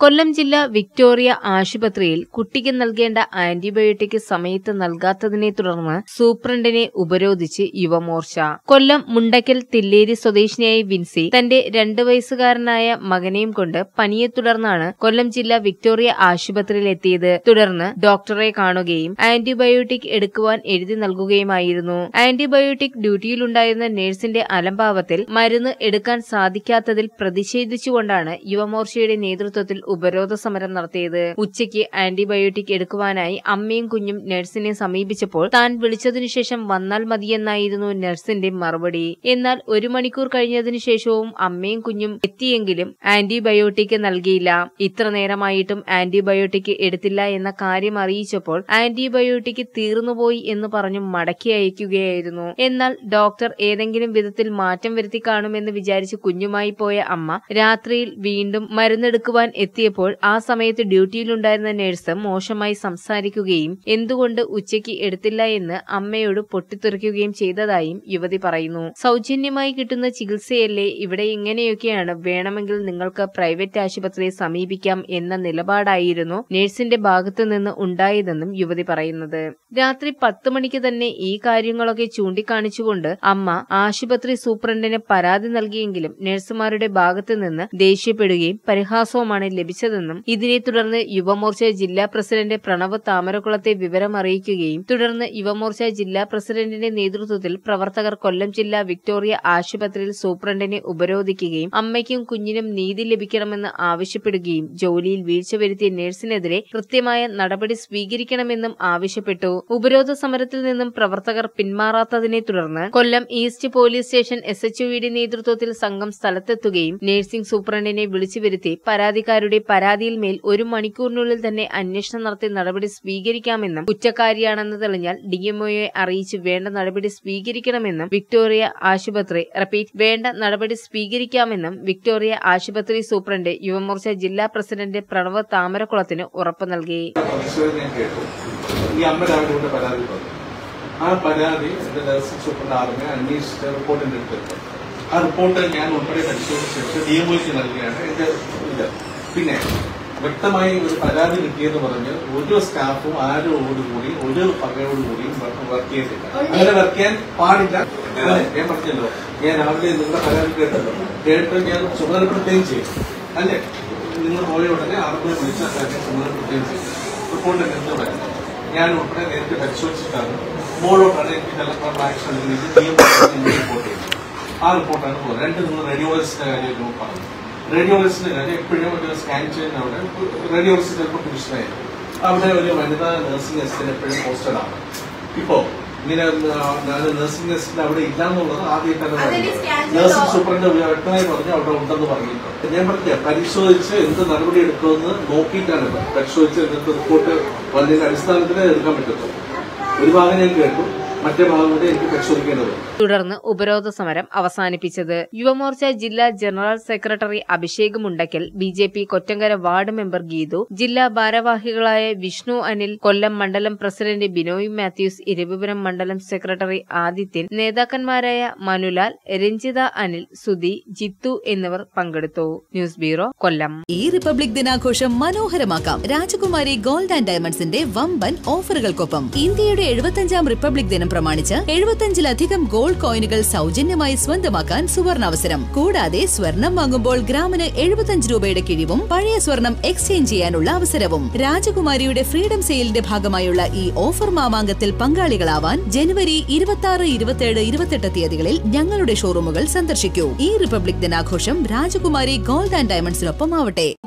കൊല്ലം ജില്ലാ വിക്ടോറിയ ആശുപത്രിയിൽ കുട്ടിക്ക് നൽകേണ്ട ആന്റിബയോട്ടിക് സമയത്ത് നൽകാത്തതിനെ തുടർന്ന് സൂപ്രണ്ടിനെ ഉപരോധിച്ച് യുവമോർച്ച. കൊല്ലം മുണ്ടക്കൽ തില്ലേരി സ്വദേശിനിയായ വിൻസി തന്റെ 2 വയസ്സുകാരനായ മകനെയും കൊണ്ട് പനിയെ തുടർന്നാണ് കൊല്ലം ജില്ലാ വിക്ടോറിയ ആശുപത്രിയിൽ എത്തിയത്. തുടർന്ന് ഡോക്ടറെ കാണുകയും ആന്റിബയോട്ടിക് എടുക്കുവാൻ എഴുതി നൽകുകയുമായിരുന്നു. ആന്റിബയോട്ടിക് ഡ്യൂട്ടിയിലുണ്ടായിരുന്ന നഴ്സിന്റെ അലംഭാവത്തിൽ മരുന്ന് എടുക്കാൻ സാധിക്കാത്തതിൽ പ്രതിഷേധിച്ചുകൊണ്ടാണ് യുവമോർച്ചയുടെ നേതൃത്വത്തിൽ ഉപരോധ സമരം നടത്തിയത്. ഉച്ചയ്ക്ക് ആന്റിബയോട്ടിക് എടുക്കുവാനായി അമ്മയും കുഞ്ഞും നഴ്സിനെ സമീപിച്ചപ്പോൾ താൻ വിളിച്ചതിനുശേഷം വന്നാൽ മതിയെന്നായിരുന്നു നഴ്സിന്റെ മറുപടി. എന്നാൽ 1 മണിക്കൂർ കഴിഞ്ഞതിനു ശേഷവും അമ്മയും കുഞ്ഞും എത്തിയെങ്കിലും ആന്റിബയോട്ടിക് നൽകിയില്ല. ഇത്ര നേരമായിട്ടും ആന്റിബയോട്ടിക് എടുത്തില്ല എന്ന കാര്യം അറിയിച്ചപ്പോൾ ആന്റിബയോട്ടിക് തീർന്നുപോയി എന്ന് പറഞ്ഞു മടക്കി അയക്കുകയായിരുന്നു. എന്നാൽ ഡോക്ടർ ഏതെങ്കിലും വിധത്തിൽ മാറ്റം വരുത്തി കാണുമെന്ന് വിചാരിച്ച് കുഞ്ഞുമായി പോയ അമ്മ രാത്രിയിൽ വീണ്ടും മരുന്നെടുക്കുവാൻ എത്തിയപ്പോൾ ആ സമയത്ത് ഡ്യൂട്ടിയിലുണ്ടായിരുന്ന നഴ്സ് മോശമായി സംസാരിക്കുകയും എന്തുകൊണ്ട് ഉച്ചയ്ക്ക് എടുത്തില്ല എന്ന് അമ്മയോട് പൊട്ടിത്തെറിക്കുകയും ചെയ്തതായും യുവതി പറയുന്നു. സൗജന്യമായി കിട്ടുന്ന ചികിത്സയല്ലേ, ഇവിടെ ഇങ്ങനെയൊക്കെയാണ്, വേണമെങ്കിൽ നിങ്ങൾക്ക് പ്രൈവറ്റ് ആശുപത്രിയെ സമീപിക്കാം എന്ന നിലപാടായിരുന്നു നഴ്സിന്റെ ഭാഗത്തു നിന്ന് ഉണ്ടായതെന്നും യുവതി പറയുന്നത്. രാത്രി 10 മണിക്ക് തന്നെ ഈ കാര്യങ്ങളൊക്കെ ചൂണ്ടിക്കാണിച്ചുകൊണ്ട് അമ്മ ആശുപത്രി സൂപ്രണ്ടിന് പരാതി നൽകിയെങ്കിലും നഴ്സുമാരുടെ ഭാഗത്തു നിന്ന് ദേഷ്യപ്പെടുകയും പരിഹാസവുമാണ് ലഭിച്ചതെന്നും ഇതിനെ തുടർന്ന് യുവമോർച്ച ജില്ലാ പ്രസിഡന്റ് പ്രണവ് താമരക്കുളത്തെ വിവരം അറിയിക്കുകയും തുടർന്ന് യുവമോർച്ച ജില്ലാ പ്രസിഡന്റിന്റെ നേതൃത്വത്തിൽ പ്രവർത്തകർ കൊല്ലം ജില്ലാ വിക്ടോറിയ ആശുപത്രിയിൽ സൂപ്രണ്ടിനെ ഉപരോധിക്കുകയും അമ്മയ്ക്കും കുഞ്ഞിനും നീതി ലഭിക്കണമെന്ന് ആവശ്യപ്പെടുകയും ജോലിയിൽ വീഴ്ച വരുത്തിയ നഴ്സിനെതിരെ കൃത്യമായ നടപടി സ്വീകരിക്കണമെന്നും ആവശ്യപ്പെട്ടു. ഉപരോധ സമരത്തിൽ നിന്നും പ്രവർത്തകർ പിന്മാറാത്തതിനെ തുടർന്ന് കൊല്ലം ഈസ്റ്റ് പോലീസ് സ്റ്റേഷൻ SHOയുടെ നേതൃത്വത്തിൽ സംഘം സ്ഥലത്തെത്തുകയും നഴ്സിംഗ് സൂപ്രണ്ടിനെ വിളിച്ചു വരുത്തി പരാതിക്കാരുടെ പരാതിയിൽ മേൽ 1 മണിക്കൂറിനുള്ളിൽ തന്നെ അന്വേഷണം നടത്തി നടപടി സ്വീകരിക്കാമെന്നും കുറ്റക്കാരിയാണെന്ന് തെളിഞ്ഞാൽ DMOയെ അറിയിച്ച് വേണ്ട നടപടി സ്വീകരിക്കണമെന്നും വിക്ടോറിയ ആശുപത്രി വേണ്ട നടപടി സ്വീകരിക്കാമെന്നും വിക്ടോറിയ ആശുപത്രി സൂപ്രണ്ട് യുവമോർച്ച ജില്ലാ പ്രസിഡന്റ് പ്രണവ് താമരക്കുളത്തിന് ഉറപ്പു നൽകി. ആ പരാതി നഴ്സിംഗ് സൂപ്രണ്ട് ആർമി അന്വേഷിച്ച റിപ്പോർട്ടിന്റെ എടുത്തിട്ട് ആ റിപ്പോർട്ട് ഞാൻ ഉൾപ്പെടെ പരിശോധിച്ച ശേഷം DMOയ്ക്ക് നൽകുകയാണ് എന്റെ ഇത്. പിന്നെ വ്യക്തമായി ഒരു പരാതി കിട്ടിയെന്ന് പറഞ്ഞ് ഒരു സ്റ്റാഫും ആരോടുകൂടി ഒരു പകയോടുകൂടിയും വർക്ക് ചെയ്തില്ല. അങ്ങനെ വർക്ക് ചെയ്യാൻ പാടില്ല. ഞാൻ പറഞ്ഞല്ലോ, ഞാൻ രാവിലെ നിങ്ങളുടെ പരാതി കേട്ട് ഞാൻ ചുമതലപ്പെടുത്തുകയും ചെയ്യും. അല്ലെ, നിങ്ങൾ പോയ ഉടനെ ആർമി വിളിച്ച കാര്യം ചുമതലപ്പെടുത്തുകയും ചെയ്യും. റിപ്പോർട്ട് എന്ത് പറയുന്നത് ഞാൻ ഉൾപ്പെടെ നേരിട്ട് പരിശോധിച്ചിട്ടാണ് മോളോട്ടാണ് എനിക്ക് കളക്ടർ ആക്ഷൻ റിപ്പോർട്ട് ചെയ്തത്. ആ റിപ്പോർട്ടാണ് പോകുന്നത്. 2 നിങ്ങൾ റേഡിയോളജിസ്റ്റിന്റെ കാര്യം പറഞ്ഞു. റേഡിയോളജിസ്റ്റിന്റെ കാര്യം എപ്പോഴും ഒരു സ്കാൻ ചെയ്യുന്ന അവിടെ റേഡിയോളജിസ്റ്റ് ചിലപ്പോൾ പുരുഷനായിരുന്നു. അവിടെ ഒരു വനിതാ നഴ്സിംഗ് അസിസ്റ്റന്റ് എപ്പോഴും പോസ്റ്റഡ് ആണ്. ഇപ്പോ ഇങ്ങനെ നഴ്സിംഗ് അസിസ്റ്റന്റ് അവിടെ ഇല്ലാന്നുള്ളത് ആദ്യമായിട്ടാണ് പറയുന്നത്. നഴ്സിംഗ് സൂപ്രണ്ട് വ്യക്തമായി പറഞ്ഞു അവിടെ ഉണ്ടെന്ന് പറഞ്ഞിട്ടുണ്ട്. ഞാൻ പറഞ്ഞ പരിശോധിച്ച് എന്ത് നടപടി എടുക്കുമെന്ന് നോക്കിയിട്ടാണ് പരിശോധിച്ച് എന്ത് റിപ്പോർട്ട് വന്നതിന്റെ അടിസ്ഥാനത്തിലേ എടുക്കാൻ പറ്റത്തുള്ളൂ. ഒരു ഭാഗം ഞാൻ കേട്ടു, മറ്റേ ഭാഗം കൂടെ എനിക്ക് പരിശോധിക്കേണ്ടത്. തുടർന്ന് ഉപരോധ സമരം അവസാനിപ്പിച്ചത് യുവമോർച്ച ജില്ലാ general secretary Abhishek Mundakkal, BJP Kottankara ward member Geethu, ജില്ലാ ഭാരവാഹികളായ വിഷ്ണു അനിൽ, കൊല്ലം മണ്ഡലം പ്രസിഡന്റ് ബിനോയ് മാത്യൂസ്, ഇരവിപുരം മണ്ഡലം സെക്രട്ടറി ആദിത്യൻ, നേതാക്കന്മാരായ മനുലാൽ, രഞ്ജിത അനിൽ, സുധി, ജിത്തു എന്നിവർ പങ്കെടുത്തു. News bureau, Kollam. ഈ റിപ്പബ്ലിക് ദിനാഘോഷം മനോഹരമാക്കാം രാജകുമാരി ഗോൾഡ് ആൻഡ് ഡയമണ്ട്സിന്റെ വമ്പൻ ഓഫറുകൾക്കൊപ്പം. ഇന്ത്യയുടെ 75ാം റിപ്പബ്ലിക് ദിനം പ്രമാണിച്ച് 75ലധികം ഗോൾഡ് കോയിനുകൾ സൗജന്യമായി സ്വന്തമാക്കാൻ സുവർണാവസരം. കൂടാതെ സ്വർണം വാങ്ങുമ്പോൾ ഗ്രാമിന് 75 രൂപയുടെ കിഴിവും പഴയ സ്വർണം എക്സ്ചേഞ്ച് ചെയ്യാനുള്ള അവസരവും. രാജകുമാരിയുടെ ഫ്രീഡം സെയിലിന്റെ ഭാഗമായുള്ള ഈ ഓഫർ മാമാങ്കത്തിൽ പങ്കാളികളാവാൻ ജനുവരി 26, 27, 28 തീയതികളിൽ ഞങ്ങളുടെ ഷോറൂമുകൾ സന്ദർശിക്കൂ. ഈ റിപ്പബ്ലിക് ദിനാഘോഷം രാജകുമാരി ഗോൾഡ് ആൻഡ് ഡയമണ്ട്സിനൊപ്പം ആവട്ടെ.